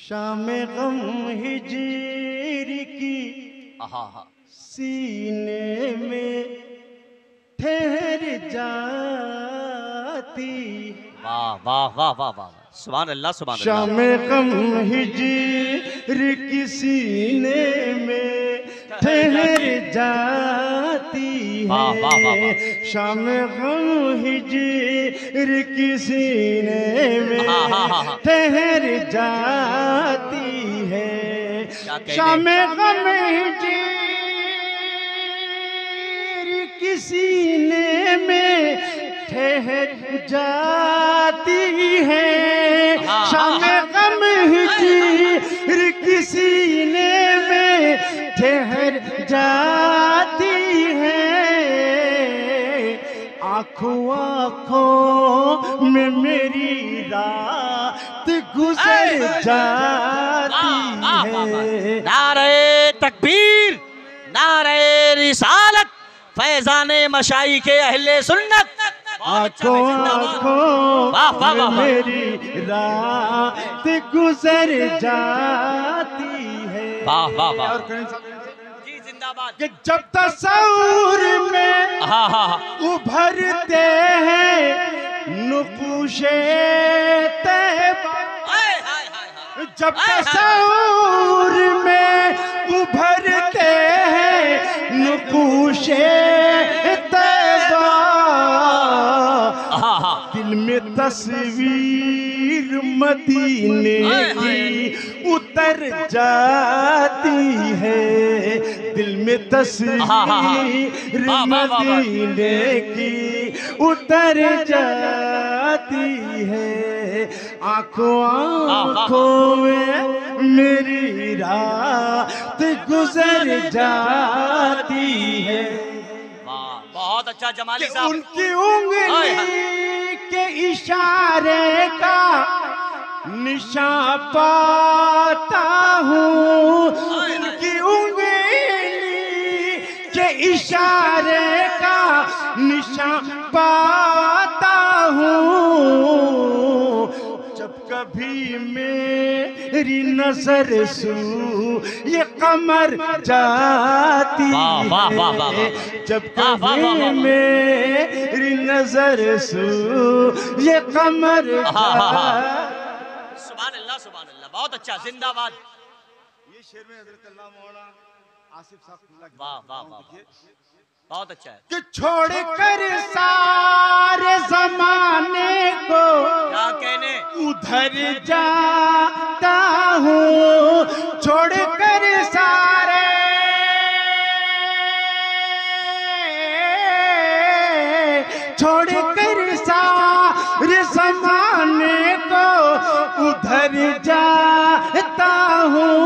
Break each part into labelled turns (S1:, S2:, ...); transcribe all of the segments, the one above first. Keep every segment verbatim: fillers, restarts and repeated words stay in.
S1: शाम गम हिजर की सीने में ठहर जाती।
S2: वाह वाह वाह वाह वाह, सुभान अल्लाह सुभान अल्लाह।
S1: शाम गम हिजर की सीने में ठहर जाती है। शाम गम हिजर की सीने में ठहर जाती है। शाम गम हिजर की सीने में ठहर जाती है। शाम गम हिजर की सीने में ठहर जाती है। आँखों आँखों में मेरी रात गुजर जाती है।
S2: नारे तकबीर, नारे रिसालत, फैजाने मशाई के अहले सुन्नत।
S1: आँखों आँखों में मेरी रात गुजर जाती है।
S2: वाह वाह वाह,
S1: जी जिंदाबाद। कि जब तस्वूर में
S2: हाँ हाँ
S1: उभरते हैं नुक़ूशे तैबा, जब तस्वूर में उभरते हैं नुक़ूशे तैबा, दिल में तस्वीर मदीने की उतर जाती है। दिल में तस्वीर मदीने की उतर जाती है। आँखों आँखों में मेरी रात गुजर जाती है।
S2: बहुत अच्छा जमाली साहब।
S1: उनकी उंगली के इशारे का निशान पाता हूँ। उनकी उंगली के इशारे का निशान पाता हूँ। जब कभी मेरी नजर सू ये कमर जाती है। जब कभी मेरी नजर सू ये कमर।
S2: सुभान अल्लाह सुभान अल्लाह, बहुत अच्छा, जिंदाबाद।
S1: ये शेर में हज़रत अल्लाह मौलाना आसिफ साहब,
S2: वाह वाह वाह, बहुत अच्छा है।
S1: कि छोड़कर सारे जमाने को
S2: क्या कहने
S1: उधर जाता हूँ। छोड़कर सारे छोड़कर सारे जमाने को उधर जाता हूँ।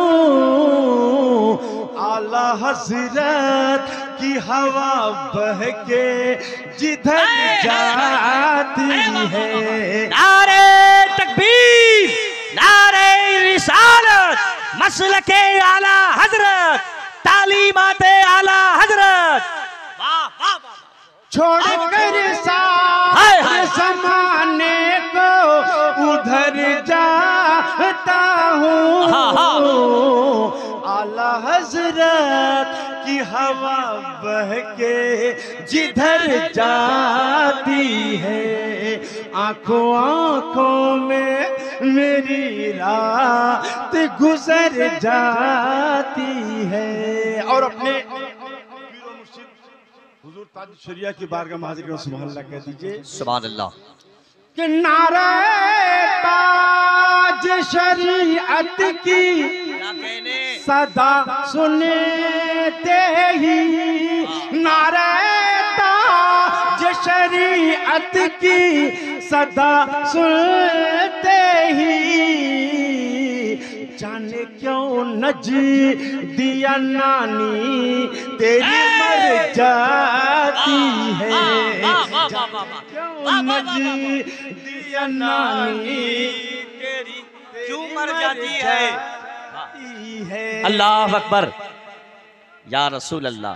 S1: आला हज़रत की हवा बह के जिधर जाती है।
S2: नारे तकबीर, नारे रिसालत, मसलके आला हजरत, तालीमाते आला हजरत। वाह वाह वाह,
S1: छोड़कर सारे ज़माने को उधर जाता हूँ। आला हज़रत की हवा बह के जिधर जाती है। आँखों आँखों में मेरी रात गुजर जाती है। और अपने हुजूर ताज शरिया की बारगाह में हाजिर सुभान अल्लाह कह दीजिए।
S2: सुभान अल्लाह।
S1: कि नारे ताज शरीयत की सदा सुनते ही, नारे ताज शरीयत की सदा सुनते ही, जाने क्यों नज दिया नानी तेरी मर जाती है। क्यों नज दिया नानी
S2: तेरी क्यों मर जाती है।
S1: है।
S2: अल्लाह अकबर, या रसूल अल्लाह।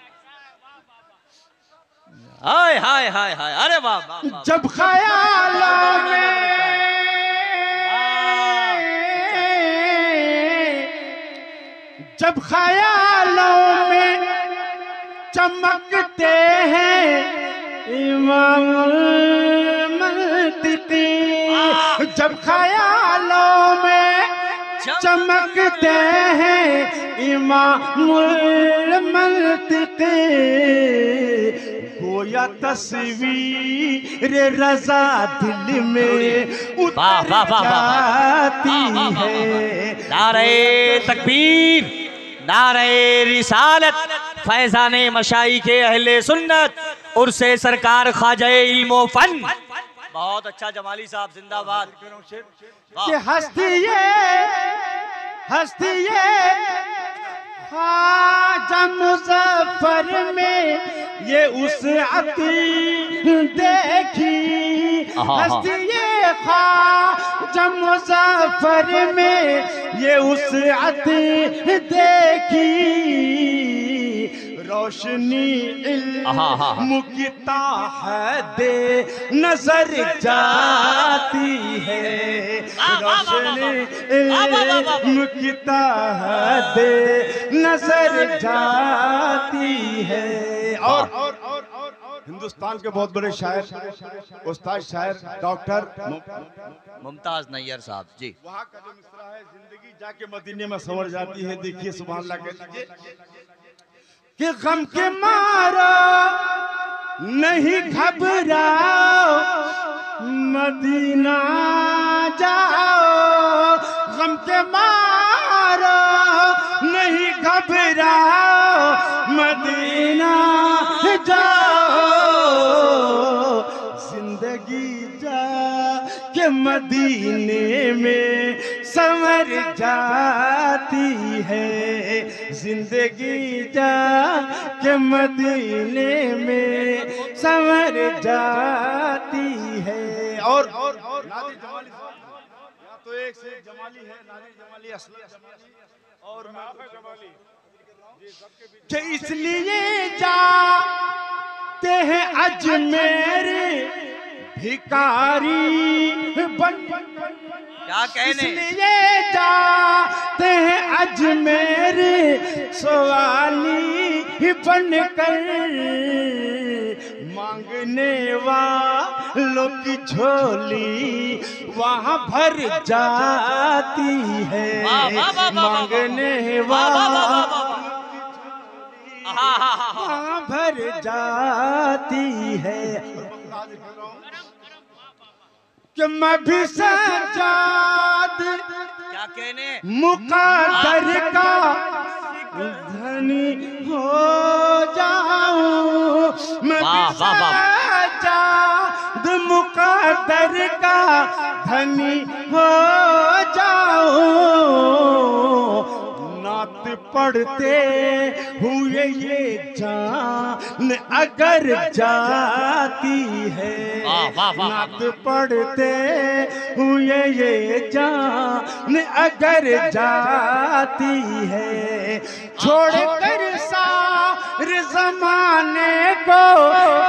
S2: हाय हाय हाय हाय, अरे वाह वाह।
S1: जब ख्यालों में
S3: जब ख्यालों में चमकते हैं इमामुल मंतिकी, जब ख्यालों में चमकते हैं इमामुल मंतिकी, गोया तस्वीर रजा दिल में उतर जाती है।
S2: नारे तकबीर, नारे रिसालत, फैजाने मशाई के अहले सुन्नत, उर्से सरकार ख्वाजा इल्मो फन। बहुत अच्छा जमाली साहब, जिंदाबाद।
S3: कि हस्ती ये हस्ती ये ख्वाजा मुज़फ्फर में ये उसअत देखी, हस्ती ये ख्वाजा मुज़फ्फर में ये उसअत देखी, रोशनी इल्म की है दे नजर जाती है, रोशनी इल्म की है दे नजर जाती है। और और और और हिंदुस्तान के बहुत बड़े शायर, उस्ताद शायर डॉक्टर
S2: मुमताज नैयर साहब जी,
S3: वहाँ का जो मिसरा है, जिंदगी जाके मदीने में संवर जाती है। देखिए सुभान अल्लाह कहते कि गम के मारो नहीं घबराओ मदीना जाओ, गम के मारो नहीं घबराओ मदीना जाओ, जिंदगी जा के मदीने में संवर जाती है, जिंदगी जा के मदीने में संवर जाती है। और और और नादिर जमाली, यहाँ तो एक से एक जमाली है, नादिर जमाली, असलम जमाली और मैं जमाली, कि इसलिए जाते हैं अजमेर भिखारी बन,
S2: क्या कहने,
S3: इसलिए जाते हैं अजमेर सवाली बनकर, मांगने वालों की झोली वहाँ भर जाती है, मांगने वालों वहाँ भर जाती है। कि मैं भी सजाद
S2: क्या कहने,
S3: मुक़द्दर का धनी हो जाऊं, मैं भी सजाद मुक़द्दर का धनी हो जाऊं, नात पढ़ते हुए ये जान अगर जाती है, नात पढ़ते हुए ये जान अगर जाती है, छोड़ कर सारे ज़माने को